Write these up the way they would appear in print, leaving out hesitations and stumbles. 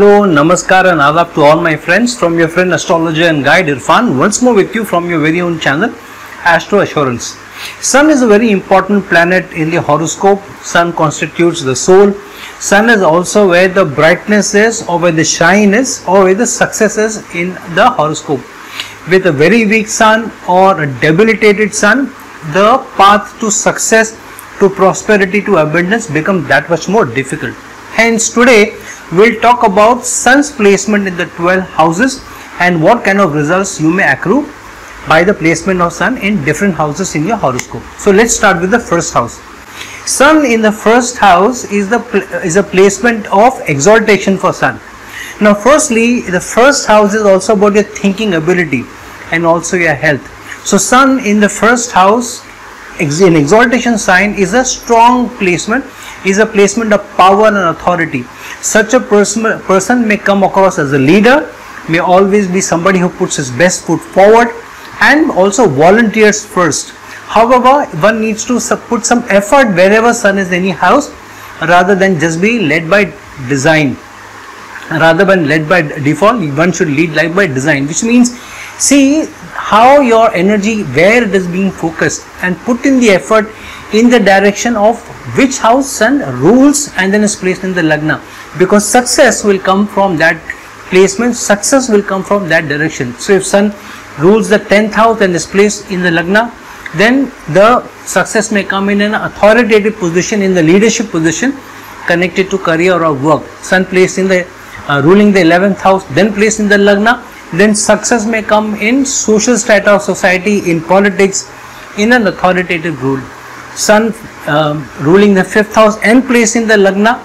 Hello, Namaskar and Adab to all my friends from your friend astrologer and guide Irfan, once more with you from your very own channel Astro Assurance. Sun is a very important planet in the horoscope. Sun constitutes the soul. Sun is also where the brightness is, or where the shine is, or where the success is in the horoscope. With a very weak sun or a debilitated sun, the path to success, to prosperity, to abundance becomes that much more difficult. Hence today we'll talk about sun's placement in the 12 houses and what kind of results you may accrue by the placement of sun in different houses in your horoscope. So let's start with the first house. Sun in the first house is a placement of exaltation for sun. Now firstly, the first house is also about your thinking ability and also your health. So sun in the first house in exaltation sign is a strong placement, is a placement of power and authority. Such a person may come across as a leader, may always be somebody who puts his best foot forward and also volunteers first. However, one needs to put some effort wherever sun is in any house, rather than just be led by design. Rather than led by default, one should lead like by design, which means see how your energy, where it is being focused, and put in the effort in the direction of which house sun rules and then is placed in the lagna, because success will come from that placement, success will come from that direction. So if sun rules the 10th house and is placed in the lagna, then the success may come in an authoritative position, in the leadership position connected to career or work. Sun placed in the ruling the 11th house, then placed in the lagna, then success may come in social strata of society, in politics, in an authoritative rule. Sun ruling the 5th house and placed in the lagna,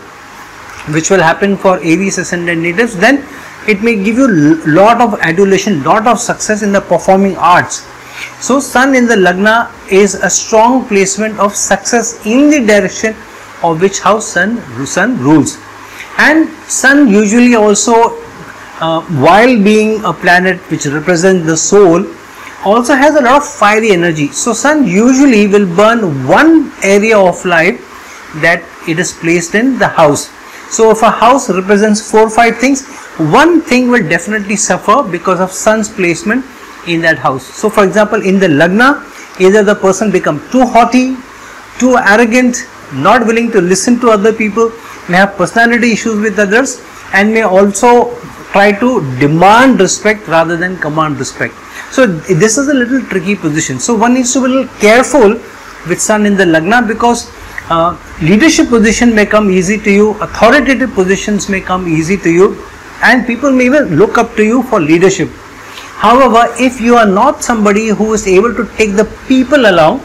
which will happen for Aries ascendant natives, then it may give you lot of adulation, lot of success in the performing arts. So sun in the lagna is a strong placement of success in the direction of which house sun rules. And sun usually also while being a planet which represents the soul, also has a lot of fiery energy. So sun usually will burn one area of life that it is placed in the house. So if a house represents 4 or 5 things, one thing will definitely suffer because of sun's placement in that house. So for example, in the lagna, either the person become too haughty, too arrogant, not willing to listen to other people, may have personality issues with others, and may also try to demand respect rather than command respect. So this is a little tricky position. So one needs to be a little careful with sun in the lagna, because leadership position may come easy to you, authoritative positions may come easy to you, and people may even look up to you for leadership. However, if you are not somebody who is able to take the people along,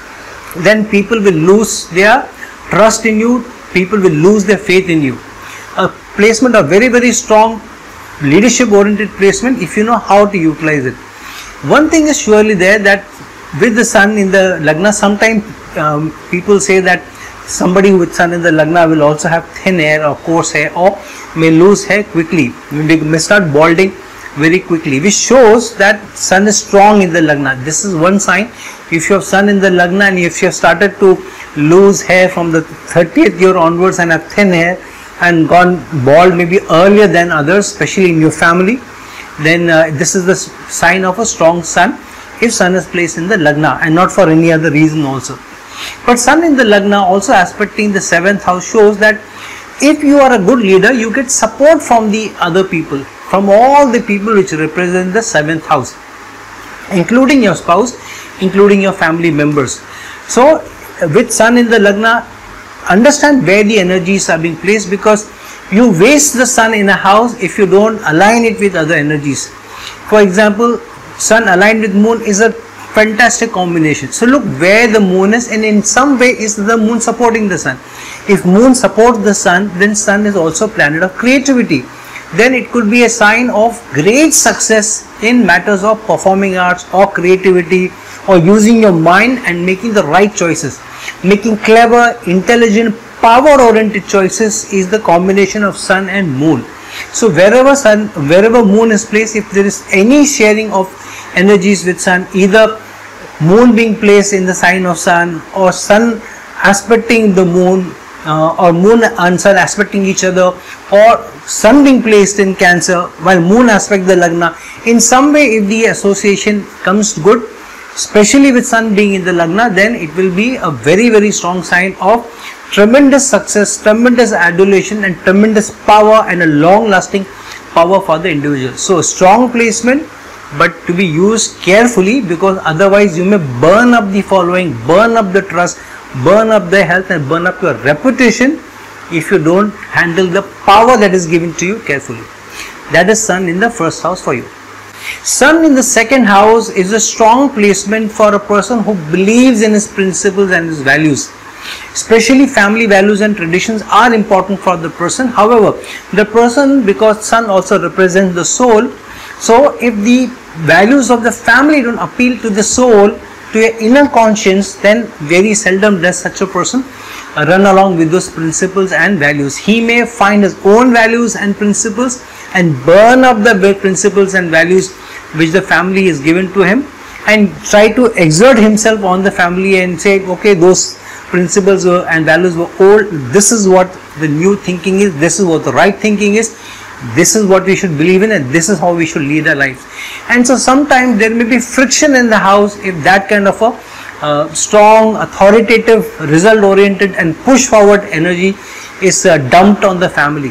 then people will lose their trust in you, people will lose their faith in you. A placement of very, very strong leadership oriented placement, if you know how to utilize it. One thing is surely there, that with the sun in the lagna, sometimes people say that somebody with sun in the lagna will also have thin hair or coarse hair, or may lose hair quickly, may start balding very quickly, which shows that sun is strong in the lagna. This is one sign. If you have sun in the lagna and if you have started to lose hair from the 30th year onwards and have thin hair and gone bald maybe earlier than others, especially in your family, then this is the sign of a strong sun if sun is placed in the lagna, and not for any other reason also. But sun in the lagna also aspecting the 7th house shows that if you are a good leader, you get support from the other people, from all the people which represent the 7th house, including your spouse, including your family members. So with sun in the lagna, understand where the energies are being placed, because you waste the sun in a house if you don't align it with other energies. For example, sun aligned with moon is a fantastic combination. So look where the moon is, and in some way is the moon supporting the sun. If moon supports the sun, then sun is also planet of creativity. Then it could be a sign of great success in matters of performing arts or creativity, or using your mind and making the right choices. Making clever, intelligent, power oriented choices is the combination of sun and moon. So wherever moon is placed, if there is any sharing of energies with sun, either moon being placed in the sign of sun or sun aspecting the moon or moon and sun aspecting each other, or sun being placed in Cancer while moon aspect the Lagna, in some way if the association comes good, especially with sun being in the Lagna, then it will be a very, very strong sign of tremendous success, tremendous adulation and tremendous power and a long lasting power for the individual. So strong placement, but to be used carefully, because otherwise you may burn up the following, burn up the trust, burn up their health and burn up your reputation if you don't handle the power that is given to you carefully. That is sun in the first house for you. Sun in the second house is a strong placement for a person who believes in his principles and his values. Especially family values and traditions are important for the person. However, the person, because sun also represents the soul, so if the values of the family don't appeal to the soul, to your inner conscience, then very seldom does such a person run along with those principles and values. He may find his own values and principles and burn up the principles and values which the family is given to him, and try to exert himself on the family and say, okay, those principles and values were old, this is what the new thinking is, this is what the right thinking is, this is what we should believe in, and this is how we should lead our lives. And so sometimes there may be friction in the house if that kind of a strong, authoritative, result oriented and push forward energy is dumped on the family.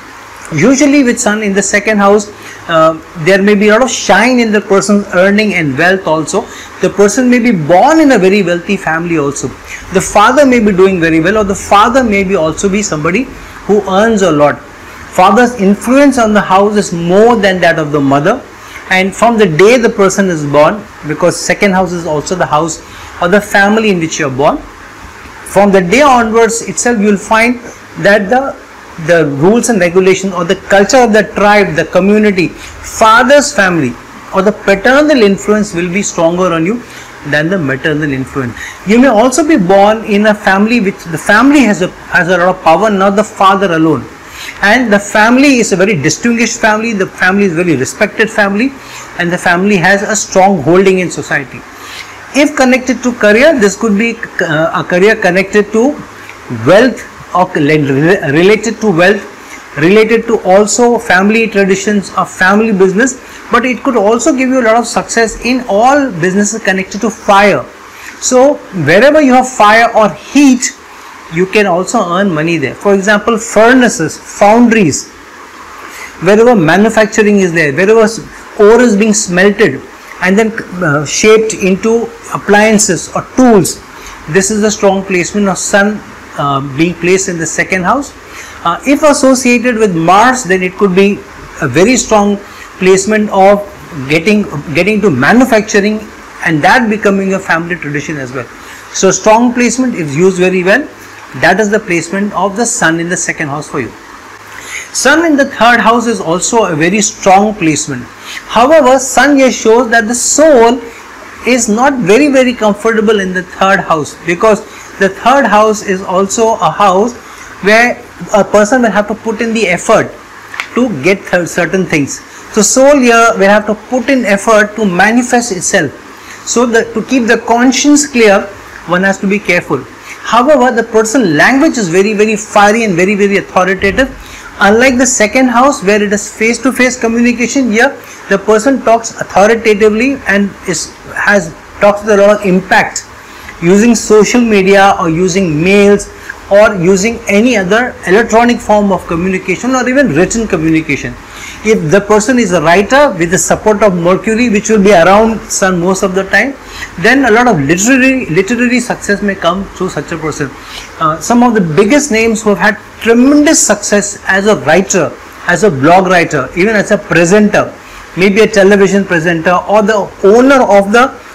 Usually with sun in the second house, there may be a lot of shine in the person's earning and wealth also. The person may be born in a very wealthy family also. The father may be doing very well, or the father may be also be somebody who earns a lot. Father's influence on the house is more than that of the mother, and from the day the person is born, because second house is also the house or the family in which you are born, from the day onwards itself you will find that the rules and regulations or the culture of the tribe, the community, father's family or the paternal influence will be stronger on you than the maternal influence. You may also be born in a family which the family has a lot of power, not the father alone. And the family is a very distinguished family, the family is a very respected family, and the family has a strong holding in society. If connected to career, this could be a career connected to wealth or related to wealth, related to also family traditions or family business, but it could also give you a lot of success in all businesses connected to fire. So wherever you have fire or heat, you can also earn money there. For example, furnaces, foundries, wherever manufacturing is there, wherever ore is being smelted and then shaped into appliances or tools, this is a strong placement of sun being placed in the second house. If associated with Mars, then it could be a very strong placement of getting to manufacturing, and that becoming a family tradition as well. So strong placement is used very well. That is the placement of the sun in the second house for you. Sun in the third house is also a very strong placement. However, sun here shows that the soul is not very, very comfortable in the third house, because the third house is also a house where a person will have to put in the effort to get certain things. So soul here will have to put in effort to manifest itself. So to keep the conscience clear, one has to be careful. However, the person's language is very, very fiery and very, very authoritative. Unlike the second house where it is face-to-face communication, here the person talks authoritatively and talks with a lot of impact, using social media or using mails or using any other electronic form of communication or even written communication. If the person is a writer with the support of Mercury, which will be around sun most of the time, then a lot of literary success may come through such a person. Some of the biggest names who have had tremendous success as a writer, as a blog writer, even as a presenter, maybe a television presenter or the owner of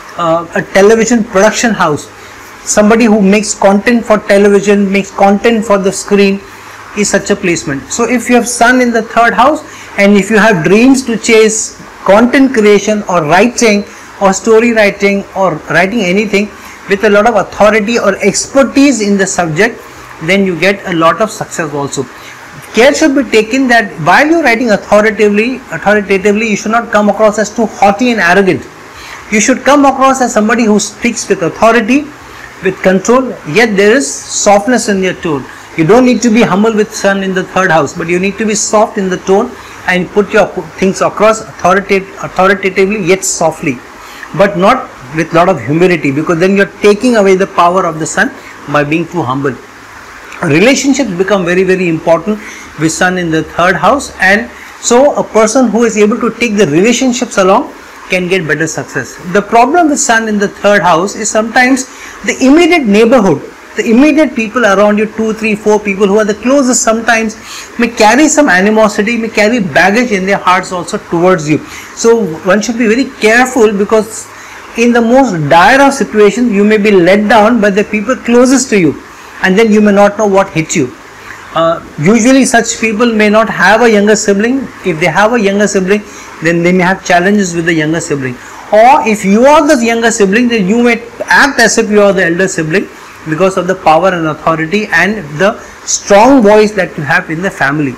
a television production house, somebody who makes content for television, makes content for the screen, is such a placement. So if you have sun in the third house, and if you have dreams to chase content creation or writing or story writing or writing anything with a lot of authority or expertise in the subject, then you get a lot of success also. Care should be taken that while you are writing authoritatively, you should not come across as too haughty and arrogant. You should come across as somebody who speaks with authority, with control, yet there is softness in your tone. You don't need to be humble with sun in the third house, but you need to be soft in the tone and put your things across authoritatively yet softly, but not with lot of humility, because then you're taking away the power of the sun by being too humble. Relationships become very, very important with sun in the third house, and so a person who is able to take the relationships along can get better success. The problem with sun in the third house is sometimes the immediate neighborhood, the immediate people around you, 2, 3, 4 people who are the closest, sometimes may carry some animosity, may carry baggage in their hearts also towards you. So one should be very careful, because in the most dire of situations you may be let down by the people closest to you, and then you may not know what hit you. Usually such people may not have a younger sibling. If they have a younger sibling, then they may have challenges with the younger sibling. Or if you are the younger sibling, then you may act as if you are the elder sibling, because of the power and authority and the strong voice that you have in the family.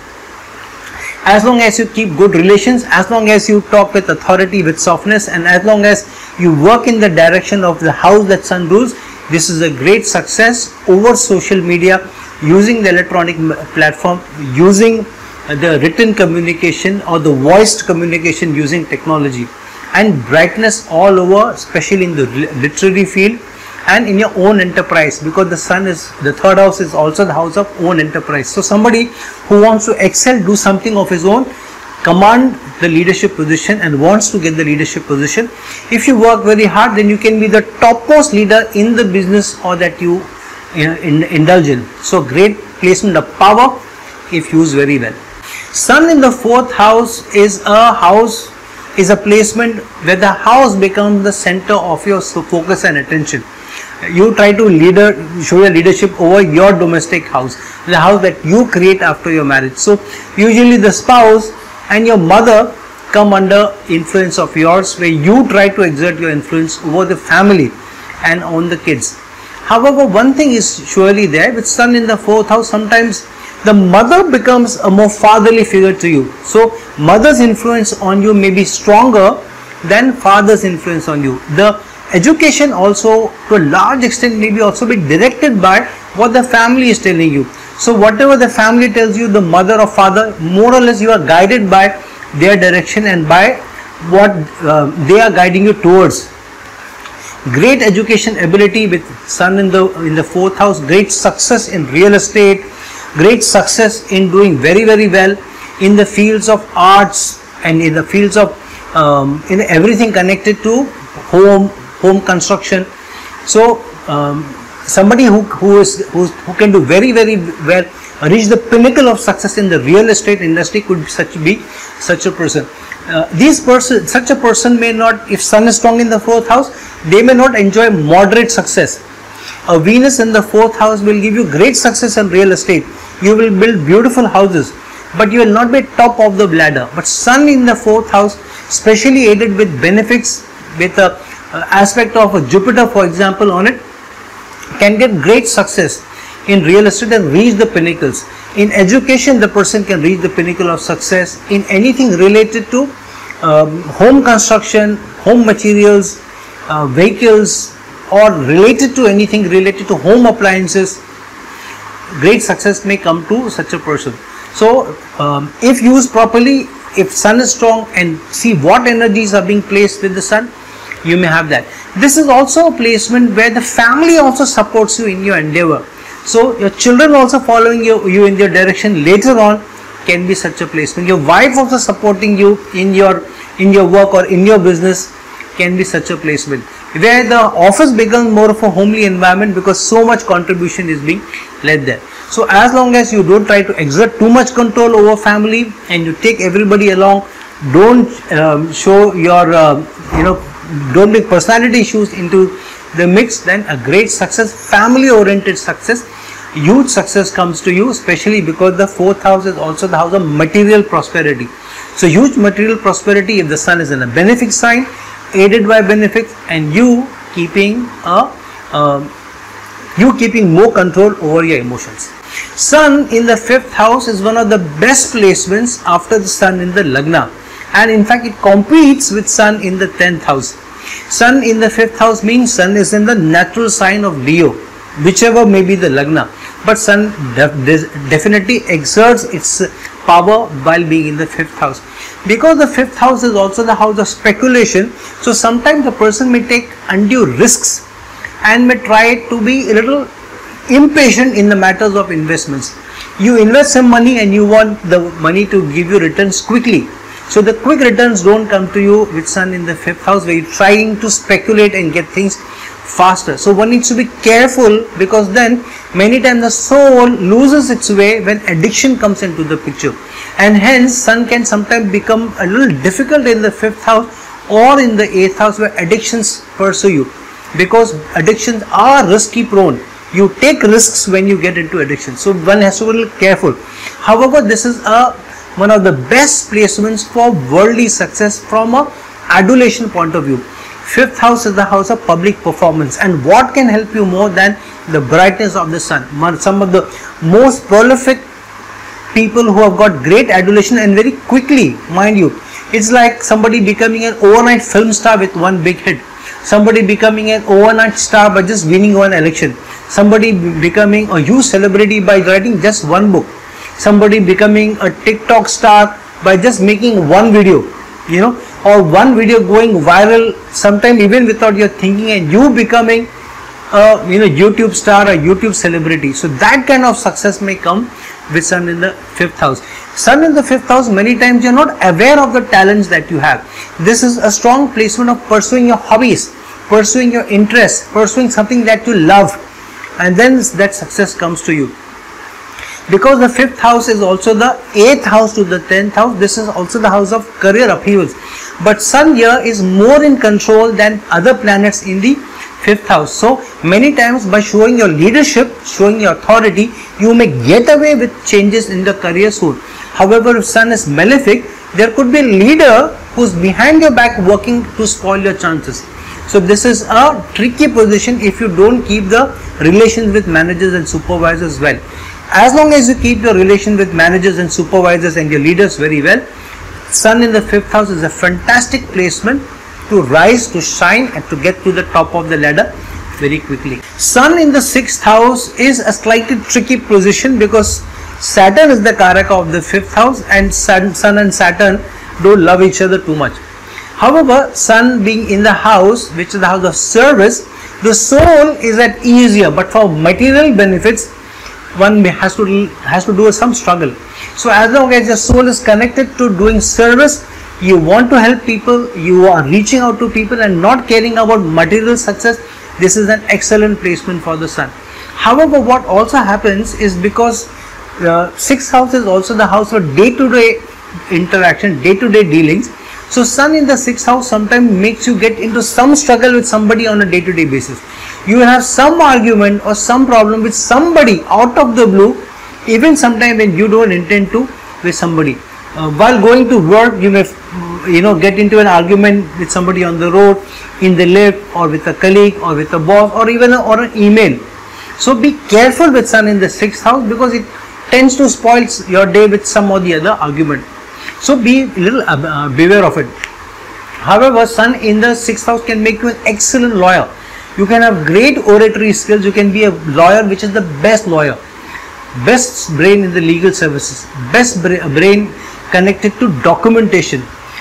As long as you keep good relations, as long as you talk with authority, with softness, and as long as you work in the direction of the house that sun rules, this is a great success over social media, using the electronic platform, using the written communication or the voiced communication using technology, and brightness all over, especially in the literary field and in your own enterprise, because the sun is, the third house is also the house of own enterprise. So somebody who wants to excel, do something of his own, command the leadership position and wants to get the leadership position, if you work very hard, then you can be the topmost leader in the business or that you indulge in. So great placement of power if used very well. Sun in the fourth house is a placement where the house becomes the center of your focus and attention. You try to show your leadership over your domestic house, the house that you create after your marriage. So usually the spouse and your mother come under influence of yours, where you try to exert your influence over the family and on the kids. However, one thing is surely there, with sun in the fourth house, sometimes the mother becomes a more fatherly figure to you. So mother's influence on you may be stronger than father's influence on you. The education also to a large extent may be also be directed by what the family is telling you. So whatever the family tells you, the mother or father, more or less you are guided by their direction and by what they are guiding you towards. Great education ability with sun in the fourth house, great success in real estate, great success in doing very, very well in the fields of arts and in the fields of in everything connected to home construction. So somebody who can do very, very well, reach the pinnacle of success in the real estate industry could be such a person. Such a person may not, if sun is strong in the fourth house, they may not enjoy moderate success. A Venus in the fourth house will give you great success in real estate. You will build beautiful houses, but you will not be top of the ladder. But sun in the fourth house, especially aided with benefics, with a aspect of a Jupiter, for example, on it, can get great success in real estate and reach the pinnacles. In education, the person can reach the pinnacle of success. In anything related to home construction, home materials, vehicles, or related to anything related to home appliances, great success may come to such a person. So if used properly, if sun is strong, and see what energies are being placed with the sun, you may have that. This is also a placement where the family also supports you in your endeavor. So your children also following you in their direction later on can be such a placement. Your wife also supporting you in your work or in your business can be such a placement, where the office becomes more of a homely environment because so much contribution is being led there. So as long as you don't try to exert too much control over family and you take everybody along, don't show your don't make personality issues into the mix, then a great success, family oriented success, huge success comes to you, especially because the fourth house is also the house of material prosperity. So huge material prosperity if the sun is in a benefic sign, aided by benefics, and you keeping more control over your emotions. Sun in the fifth house is one of the best placements after the sun in the Lagna, and in fact it competes with sun in the 10th house. Sun in the fifth house means sun is in the natural sign of Leo, whichever may be the Lagna. but sun definitely exerts its power while being in the 5th house, because the 5th house is also the house of speculation. So sometimes the person may take undue risks and may try to be a little impatient in the matters of investments. You invest some money and you want the money to give you returns quickly. So the quick returns don't come to you with sun in the 5th house, where you're trying to speculate and get things faster. So one needs to be careful, because then many times the soul loses its way when addiction comes into the picture, and hence sun can sometimes become a little difficult in the 5th house or in the 8th house, where addictions pursue you, because addictions are risky prone. You take risks when you get into addiction, so one has to be a little careful. However, this is one of the best placements for worldly success from a adulation point of view. 5th house is the house of public performance, and what can help you more than the brightness of the sun? Some of the most prolific people who have got great adulation, and very quickly, mind you, it's like somebody becoming an overnight film star with one big hit, somebody becoming an overnight star by just winning one election, somebody becoming a huge celebrity by writing just one book, somebody becoming a TikTok star by just making one video, or one video going viral, sometime even without your thinking, and you becoming a YouTube star, a YouTube celebrity. So that kind of success may come with sun in the 5th house. Sun in the 5th house, many times you are not aware of the talents that you have. This is a strong placement of pursuing your hobbies, pursuing your interests, pursuing something that you love, and then that success comes to you. Because the 5th house is also the 8th house to the 10th house, this is also the house of career upheavals. But sun here is more in control than other planets in the 5th house. So many times by showing your leadership, showing your authority, you may get away with changes in the career soon. However, if sun is malefic, there could be a leader who's behind your back working to spoil your chances. So this is a tricky position if you don't keep the relations with managers and supervisors well. As long as you keep your relation with managers and supervisors and your leaders very well, sun in the 5th house is a fantastic placement to rise, to shine, and to get to the top of the ladder very quickly. Sun in the 6th house is a slightly tricky position, because Saturn is the Karaka of the 5th house, and sun and Saturn don't love each other too much. However, sun being in the house which is the house of service, the soul is at ease here, but for material benefits one has to do some struggle. So as long as your soul is connected to doing service, you want to help people, you are reaching out to people and not caring about material success, this is an excellent placement for the sun. However, what also happens is, because the 6th house is also the house of day-to-day interaction, day-to-day dealings, so sun in the 6th house sometimes makes you get into some struggle with somebody on a day-to-day basis. You will have some argument or some problem with somebody out of the blue, even sometime when you don't intend to, with somebody. While going to work, you may get into an argument with somebody on the road, in the lift, or with a colleague, or with a boss, or even an email. So be careful with sun in the 6th house, because it tends to spoil your day with some or the other argument. So be a little beware of it. However, sun in the 6th house can make you an excellent lawyer. You can have great oratory skills. You can be a lawyer which is the best lawyer, best brain in the legal services, best brain connected to documentation,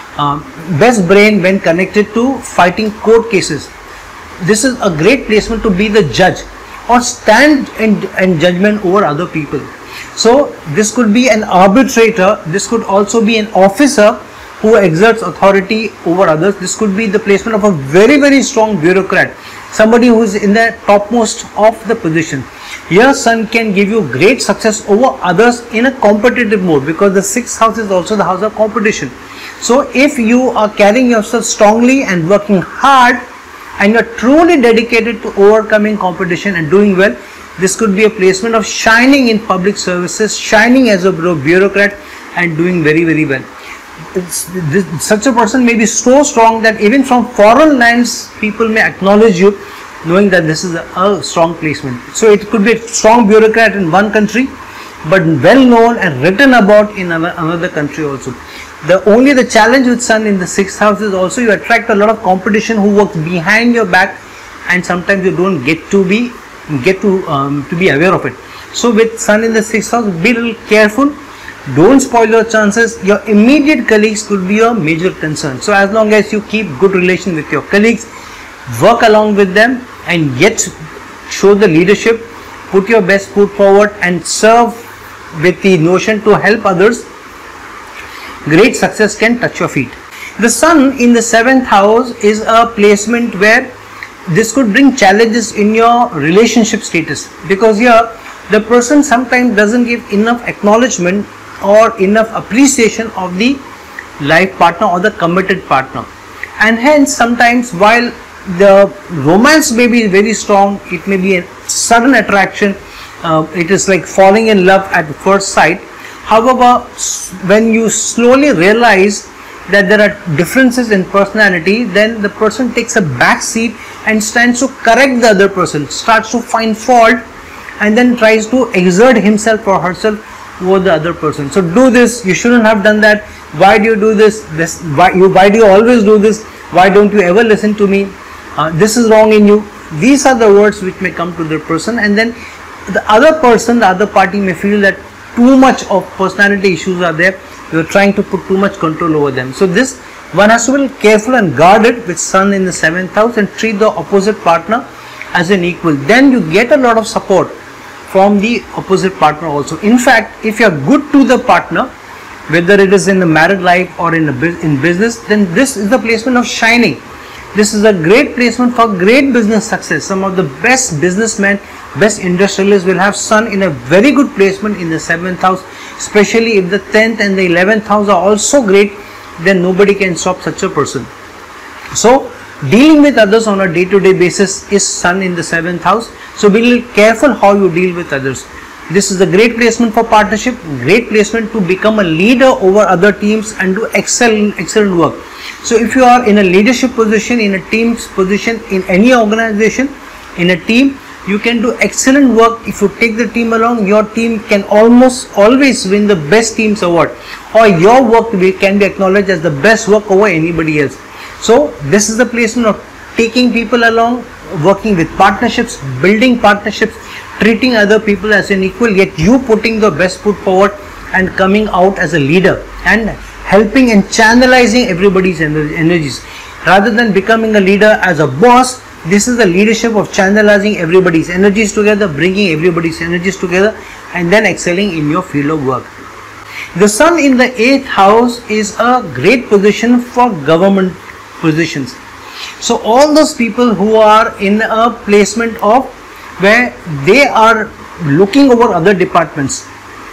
best brain when connected to fighting court cases. This is a great placement to be the judge or stand in judgment over other people. So this could be an arbitrator, this could also be an officer who exerts authority over others. This could be the placement of a very, very strong bureaucrat, somebody who is in the topmost of the position. Here sun can give you great success over others in a competitive mode, because the 6th house is also the house of competition. So if you are carrying yourself strongly and working hard, and you are truly dedicated to overcoming competition and doing well, this could be a placement of shining in public services, shining as a bureaucrat, and doing very, very well. Such a person may be so strong that even from foreign lands people may acknowledge you, knowing that this is a strong placement. So it could be a strong bureaucrat in one country, but well known and written about in another country also. The challenge with sun in the 6th house is also you attract a lot of competition who works behind your back, and sometimes you don't get to be aware of it. So with Sun in the 6th house, be a little careful. Don't spoil your chances. Your immediate colleagues could be a major concern. So as long as you keep good relation with your colleagues, work along with them and yet show the leadership, put your best foot forward and serve with the notion to help others, great success can touch your feet. The Sun in the 7th house is a placement where this could bring challenges in your relationship status, because here the person sometimes doesn't give enough acknowledgement or enough appreciation of the life partner or the committed partner, and hence sometimes while the romance may be very strong, it may be a sudden attraction, it is like falling in love at first sight. However, when you slowly realize that there are differences in personality, then the person takes a back seat and stands to correct the other person, starts to find fault, and then tries to exert himself or herself over the other person. So do this, you shouldn't have done that, why do you do this, why do you always do this, why don't you ever listen to me, this is wrong in you. These are the words which may come to the person, and then the other person, the other party may feel that too much of personality issues are there, you are trying to put too much control over them. So this one has to be careful and guarded with Sun in the 7th house and treat the opposite partner as an equal. Then you get a lot of support from the opposite partner also. In fact, if you are good to the partner, whether it is in the married life or in business, then this is the placement of shining. This is a great placement for great business success. Some of the best businessmen, best industrialists will have Sun in a very good placement in the 7th house, especially if the 10th and the 11th house are also great, then nobody can stop such a person. So dealing with others on a day-to-day basis is Sun in the 7th house. So be a little careful how you deal with others. This is a great placement for partnership, great placement to become a leader over other teams and do excellent work. So if you are in a leadership position, in a team's position, in any organization, in a team, you can do excellent work. If you take the team along, your team can almost always win the best teams award, or your work can be acknowledged as the best work over anybody else. So this is the placement of taking people along, working with partnerships, building partnerships, treating other people as an equal, yet you putting the best foot forward and coming out as a leader and helping and channelizing everybody's energies. Rather than becoming a leader as a boss, this is the leadership of channelizing everybody's energies together, bringing everybody's energies together, and then excelling in your field of work. The Sun in the 8th house is a great position for government positions. So all those people who are in a placement of where they are looking over other departments,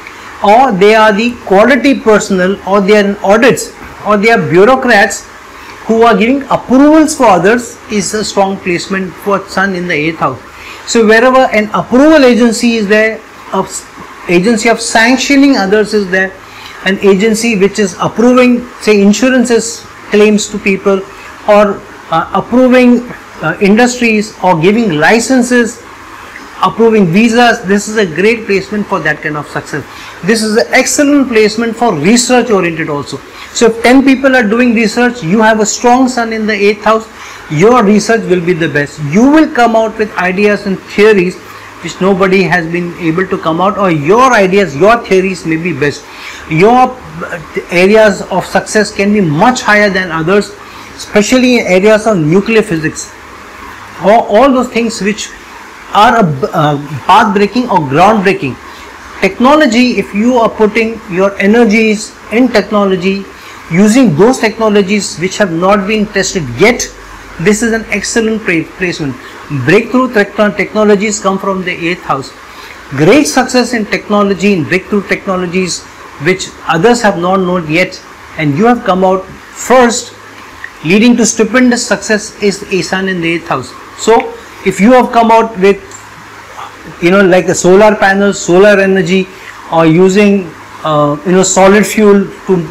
or they are the quality personnel, or they are in audits, or they are bureaucrats who are giving approvals for others, is a strong placement for Sun in the 8th house. So wherever an approval agency is there, an agency of sanctioning others is there, an agency which is approving, say, insurances claims to people, or approving industries, or giving licenses, approving visas, this is a great placement for that kind of success. This is an excellent placement for research oriented also. So if 10 people are doing research, you have a strong Sun in the 8th house, your research will be the best. You will come out with ideas and theories which nobody has been able to come out, or your ideas, your theories may be best. Your areas of success can be much higher than others, especially in areas of nuclear physics, or all those things which are path breaking or ground breaking. Technology, if you are putting your energies in technology, using those technologies which have not been tested yet, this is an excellent placement. Breakthrough technologies come from the 8th house. Great success in technology, in breakthrough technologies which others have not known yet, and you have come out first, leading to stupendous success, is a Sun in the 8th house. So if you have come out with, like a solar panel, solar energy, or using solid fuel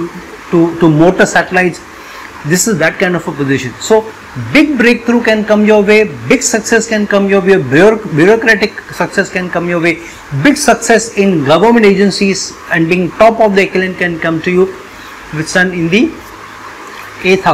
to motor satellites, this is that kind of a position. So big breakthrough can come your way, big success can come your way, bureaucratic success can come your way, big success in government agencies and being top of the echelon can come to you with Sun in the 8th house.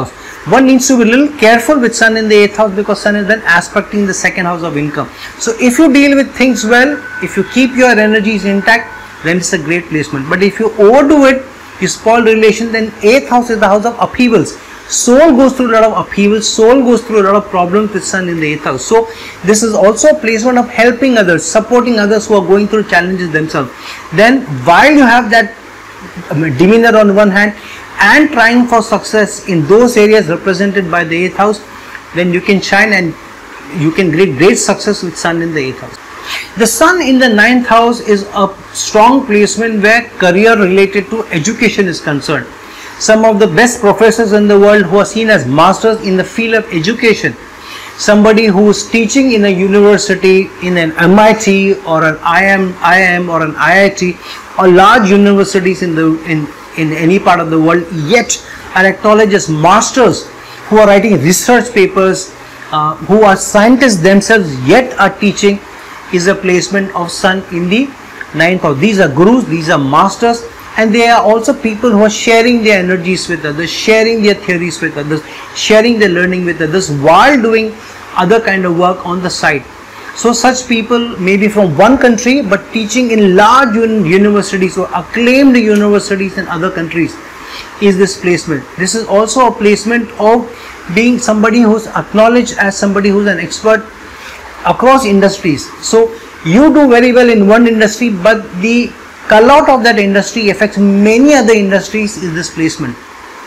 one needs to be a little careful with Sun in the 8th house, because Sun is then aspecting the 2nd house of income. So if you deal with things well, if you keep your energies intact, then it's a great placement. But if you overdo it, you spoil relations, then 8th house is the house of upheavals. Soul goes through a lot of upheavals, soul goes through a lot of problems with Sun in the 8th house. So this is also a placement of helping others, supporting others who are going through challenges themselves. Then while you have that demeanor on one hand and trying for success in those areas represented by the 8th house, then you can shine and you can get great success with Sun in the 8th house. The Sun in the 9th house is a strong placement where career related to education is concerned. Some of the best professors in the world who are seen as masters in the field of education, somebody who is teaching in a university, in an MIT or an IIM or an IIT or large universities in any part of the world, yet are acknowledged as masters who are writing research papers, who are scientists themselves yet are teaching, is a placement of Sun in the 9th house. These are gurus, these are masters, and they are also people who are sharing their energies with others, sharing their theories with others, sharing their learning with others while doing other kind of work on the side. So such people may be from one country but teaching in large universities or acclaimed universities in other countries is this placement. This is also a placement of being somebody who's acknowledged as somebody who's an expert across industries. So you do very well in one industry, but the call-out of that industry affects many other industries is this placement.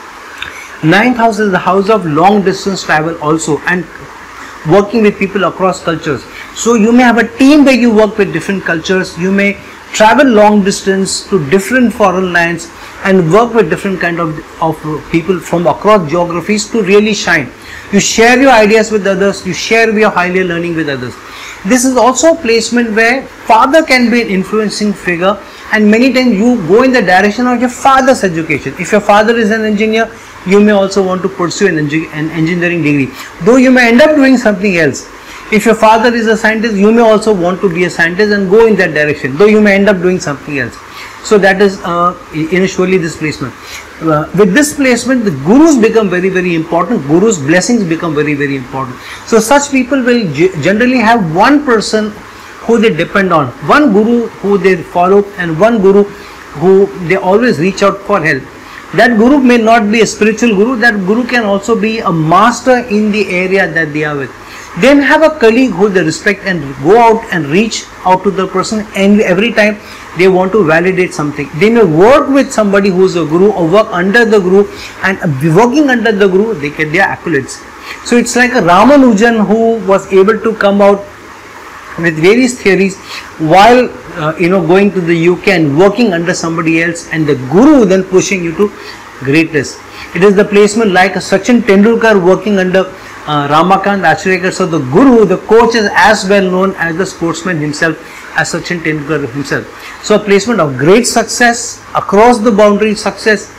9th house is the house of long distance travel also, and working with people across cultures. So you may have a team where you work with different cultures, you may travel long distance to different foreign lands and work with different kind of people from across geographies to really shine. You share your ideas with others, you share your higher learning with others. This is also a placement where father can be an influencing figure, and many times you go in the direction of your father's education. If your father is an engineer, you may also want to pursue an engineering degree, though you may end up doing something else. If your father is a scientist, you may also want to be a scientist and go in that direction, though you may end up doing something else. So that is initially this placement. With this placement, the gurus become very, very important. Gurus' blessings become very, very important. So such people will generally have one person who they depend on, one guru who they follow, and one guru who they always reach out for help. That guru may not be a spiritual guru, that guru can also be a master in the area that they are with. They may have a colleague who they respect and go out and reach out to the person, and every time they want to validate something. They may work with somebody who is a guru or work under the guru, and working under the guru they get their accolades. So it's like a Ramanujan who was able to come out with various theories while going to the UK and working under somebody else, and the guru then pushing you to greatness. It is the placement like a Sachin Tendulkar working under Ramakant Acharya. So the guru, the coach, is as well known as the sportsman himself, as Sachin Tendulkar himself. So a placement of great success across the boundary, success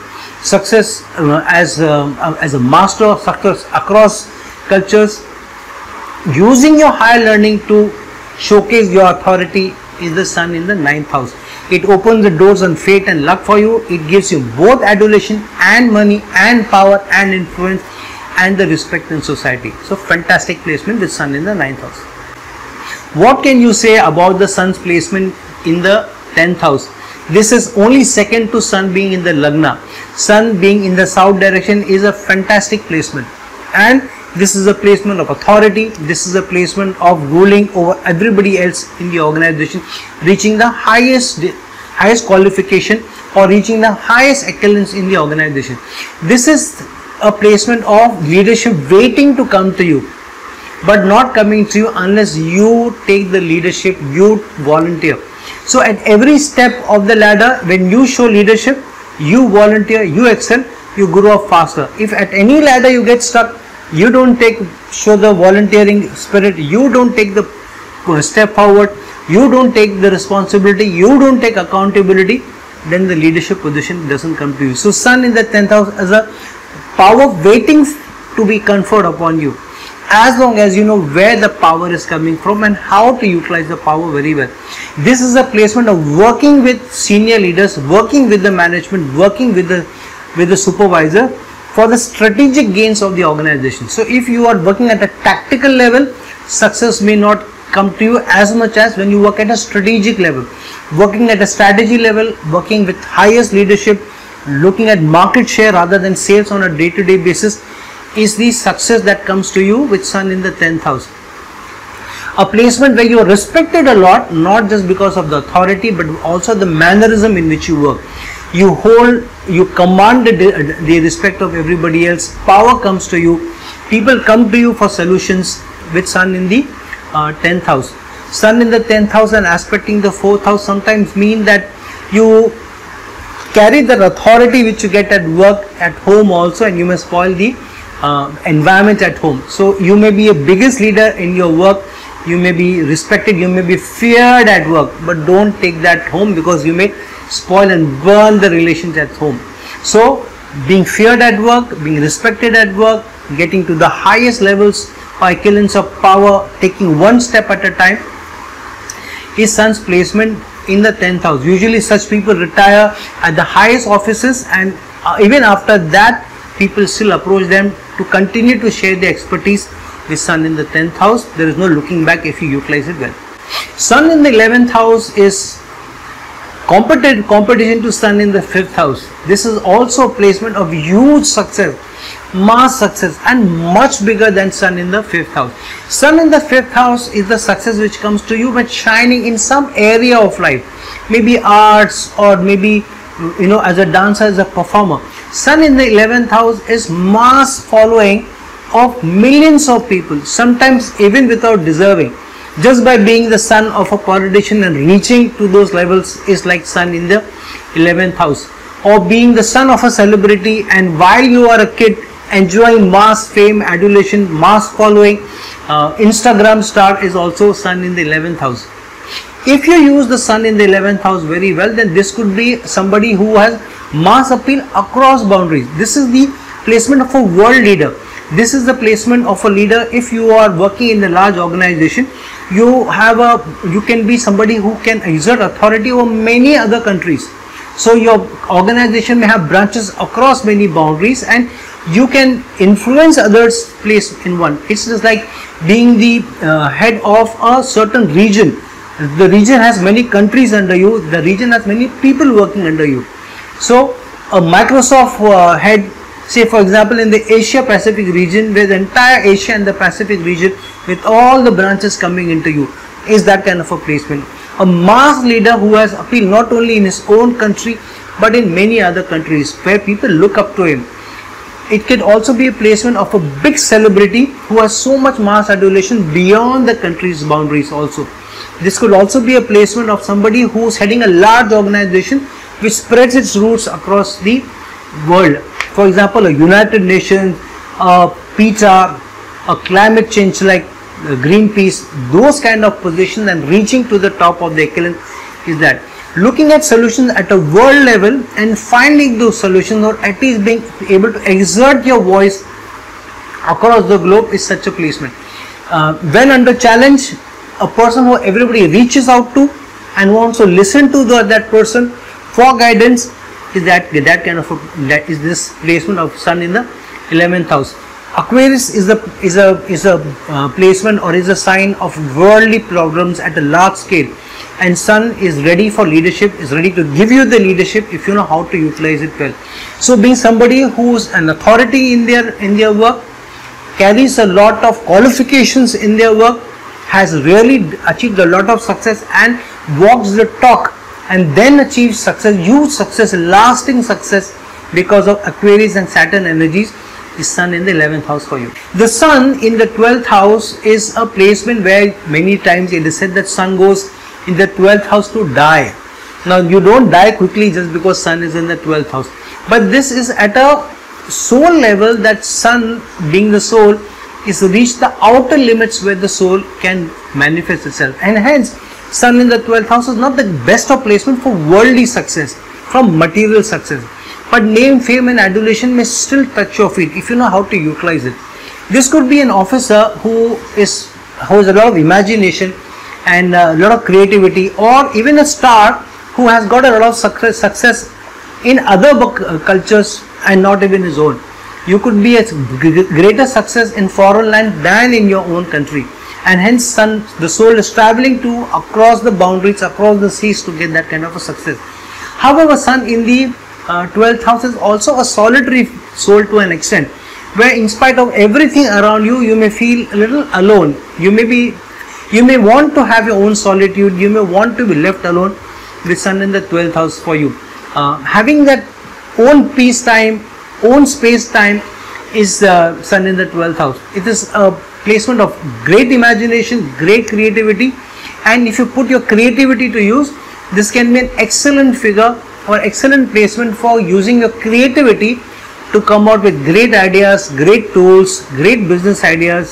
as a master of success across cultures, using your higher learning to showcase your authority, is the Sun in the 9th house. It opens the doors on fate and luck for you. It gives you both adulation and money and power and influence and the respect in society. So fantastic placement with Sun in the 9th house. What can you say about the Sun's placement in the 10th house? This is only second to Sun being in the Lagna. Sun being in the south direction is a fantastic placement, and this is a placement of authority. This is a placement of ruling over everybody else in the organization, reaching the highest qualification or reaching the highest excellence in the organization. This is a placement of leadership waiting to come to you, but not coming to you unless you take the leadership, you volunteer. So at every step of the ladder, when you show leadership, you volunteer, you excel, you grow up faster. If at any ladder you get stuck, you don't show the volunteering spirit, you don't take the step forward, you don't take the responsibility, you don't take accountability, then the leadership position doesn't come to you. So Sun in the 10th house is a power waiting to be conferred upon you, as long as you know where the power is coming from and how to utilize the power very well. This is a placement of working with senior leaders, working with the management, working with the supervisor for the strategic gains of the organization. So if you are working at a tactical level, success may not come to you as much as when you work at a strategic level. Working at a strategy level, working with highest leadership, looking at market share rather than sales on a day-to-day basis is the success that comes to you with Sun in the 10th house. A placement where you are respected a lot, not just because of the authority but also the mannerism in which you work. You command the respect of everybody else. Power comes to you. People come to you for solutions with Sun in the 10th house. Sun in the 10th house and aspecting the 4th house sometimes mean that you carry that authority which you get at work, at home also, and you may spoil the environment at home. So you may be a biggest leader in your work, you may be respected, you may be feared at work, but don't take that home because you may spoil and burn the relations at home. So being feared at work, being respected at work, getting to the highest levels or echelons of power, taking one step at a time is Sun's placement in the 10th house. Usually such people retire at the highest offices, and even after that people still approach them to continue to share their expertise with Sun in the 10th house. There is no looking back if you utilize it well. Sun in the 11th house is competition to Sun in the 5th house. This is also a placement of huge success, mass success, and much bigger than Sun in the 5th house. Sun in the 5th house is the success which comes to you by shining in some area of life, maybe arts or maybe as a dancer, as a performer. Sun in the 11th house is mass following of millions of people, sometimes even without deserving. Just by being the son of a politician and reaching to those levels is like Sun in the 11th house. Or being the son of a celebrity and while you are a kid enjoying mass fame, adulation, mass following, Instagram star is also Sun in the 11th house. If you use the Sun in the 11th house very well, then this could be somebody who has mass appeal across boundaries. This is the placement of a world leader. This is the placement of a leader. If you are working in a large organization, you can be somebody who can exert authority over many other countries. So your organization may have branches across many boundaries and you can influence others' place in one. It's just like being the head of a certain region. The region has many countries under you. The region has many people working under you. So a Microsoft head, say for example in the Asia Pacific region, where the entire Asia and the Pacific region with all the branches coming into you, is that kind of a placement. A mass leader who has appeal not only in his own country but in many other countries where people look up to him. It could also be a placement of a big celebrity who has so much mass adulation beyond the country's boundaries also. This could also be a placement of somebody who is heading a large organization which spreads its roots across the world. For example, a United Nations, a PETA, a climate change like Greenpeace, those kind of positions, and reaching to the top of the echelon is that. Looking at solutions at a world level and finding those solutions, or at least being able to exert your voice across the globe, is such a placement. When under challenge, a person who everybody reaches out to and wants to listen to that person for guidance is that kind of is this placement of Sun in the 11th house. Aquarius is a placement or is a sign of worldly problems at a large scale, and Sun is ready for leadership, is ready to give you the leadership if you know how to utilize it well. So being somebody who's an authority in their work, carries a lot of qualifications in their work, has really achieved a lot of success and walks the talk, and then achieves success, huge success, lasting success because of Aquarius and Saturn energies, is Sun in the 11th house for you. The Sun in the 12th house is a placement where many times it is said that Sun goes in the 12th house to die. Now you don't die quickly just because Sun is in the 12th house, but this is at a soul level, that Sun being the soul is to reach the outer limits where the soul can manifest itself, and hence Sun in the 12th house is not the best of placement for worldly success, from material success, but name, fame and adulation may still touch your feet if you know how to utilize it. This could be an officer who has a lot of imagination and a lot of creativity, or even a star who has got a lot of success in other cultures and not even his own. you could be a greater success in foreign land than in your own country. And hence sun, the soul is traveling to across the boundaries, across the seas to get that kind of a success. However, sun in the 12th house is also a solitary soul to an extent, where in spite of everything around you, you may feel a little alone. You may want to have your own solitude. You may want to be left alone with sun in the 12th house for you. Having that own peace time, own space time is sun in the 12th house. It is a placement of great imagination, great creativity, and if you put your creativity to use, this can be an excellent figure or excellent placement for using your creativity to come out with great ideas, great tools, great business ideas,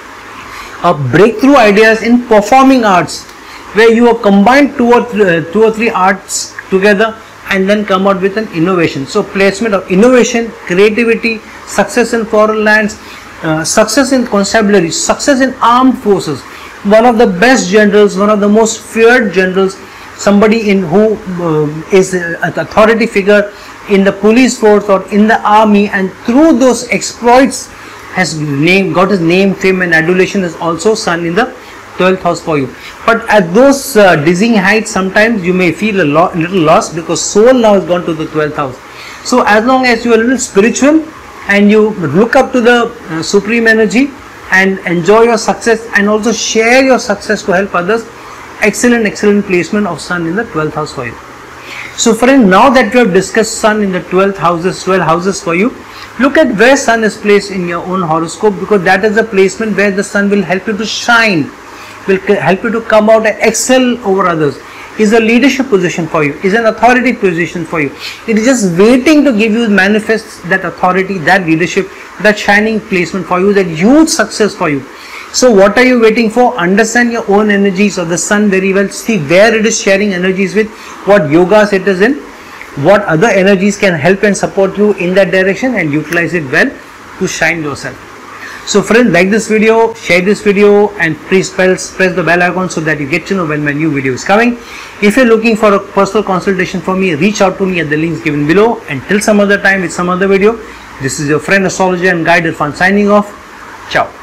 breakthrough ideas in performing arts, where you have combined two or three arts together and then come out with an innovation. So placement of innovation, creativity, success in foreign lands, success in constabulary, success in armed forces. One of the best generals, one of the most feared generals, somebody in who is an authority figure in the police force or in the army, and through those exploits has got his name, fame and adulation, is also sun in the 12th house for you. But at those dizzying heights, sometimes you may feel a little lost, because soul now has gone to the 12th house. So as long as you are a little spiritual and you look up to the supreme energy and enjoy your success and also share your success to help others, excellent placement of sun in the 12th house for you. So friend, now that we have discussed sun in the 12 houses for you, look at where sun is placed in your own horoscope, because that is the placement where the sun will help you to shine, will help you to come out and excel over others. Is a leadership position for you, is an authority position for you. It is just waiting to give you, manifest that authority, that leadership, that shining placement for you, that huge success for you. So what are you waiting for? Understand your own energies of the sun very well. See where it is sharing energies with, what yogas it is in, what other energies can help and support you in that direction, and utilize it well to shine yourself. So friends, like this video, share this video, and please press the bell icon so that you get to know when my new video is coming. If you're looking for a personal consultation from me, reach out to me at the links given below. Until some other time with some other video, this is your friend, astrologer and guide Irfan signing off. Ciao.